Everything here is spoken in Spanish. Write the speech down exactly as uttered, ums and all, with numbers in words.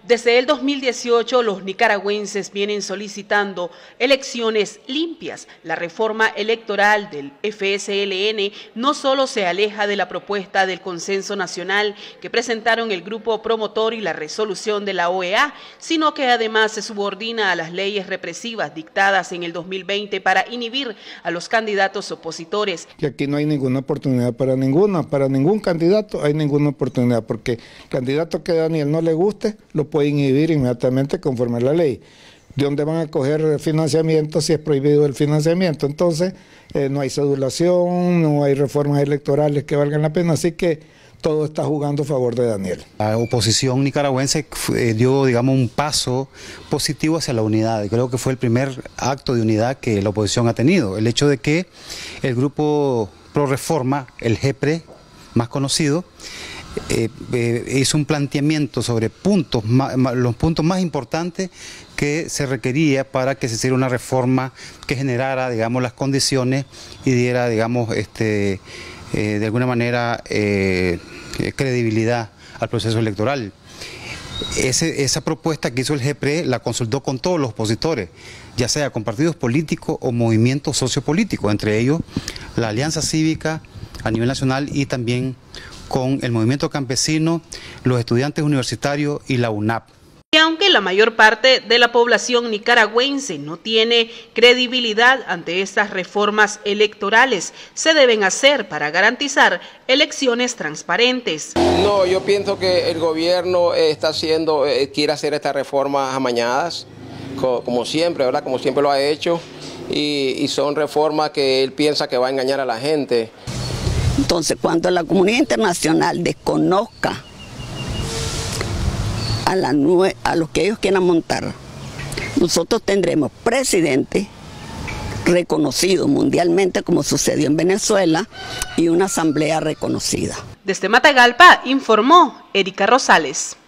Desde el dos mil dieciocho, los nicaragüenses vienen solicitando elecciones limpias. La reforma electoral del F S L N no solo se aleja de la propuesta del consenso nacional que presentaron el grupo promotor y la resolución de la O E A, sino que además se subordina a las leyes represivas dictadas en el dos mil veinte para inhibir a los candidatos opositores. Y aquí no hay ninguna oportunidad para ninguna, para ningún candidato hay ninguna oportunidad, porque el candidato que a Daniel no le guste, lo puede inhibir inmediatamente conforme a la ley. ¿De dónde van a coger financiamiento si es prohibido el financiamiento? Entonces, eh, no hay sedulación, no hay reformas electorales que valgan la pena, así que todo está jugando a favor de Daniel. La oposición nicaragüense eh, dio, digamos, un paso positivo hacia la unidad. Y creo que fue el primer acto de unidad que la oposición ha tenido. El hecho de que el grupo Pro Reforma, el G P R E, más conocido, Eh, eh, hizo un planteamiento sobre puntos, ma, ma, los puntos más importantes que se requería para que se hiciera una reforma que generara, digamos, las condiciones y diera, digamos, este, eh, de alguna manera eh, credibilidad al proceso electoral. Ese, esa propuesta que hizo el G P R E la consultó con todos los opositores, ya sea con partidos políticos o movimientos sociopolíticos, entre ellos la Alianza Cívica a nivel nacional y también con el movimiento campesino, los estudiantes universitarios y la U N A P. Y aunque la mayor parte de la población nicaragüense no tiene credibilidad ante estas reformas electorales, se deben hacer para garantizar elecciones transparentes. No, yo pienso que el gobierno está haciendo, eh, quiere hacer estas reformas amañadas, co como siempre, ¿verdad? Como siempre lo ha hecho, y, y son reformas que él piensa que va a engañar a la gente. Entonces, cuando la comunidad internacional desconozca a, la nue a los que ellos quieran montar, nosotros tendremos presidente reconocido mundialmente, como sucedió en Venezuela, y una asamblea reconocida. Desde Matagalpa informó Erika Rosales.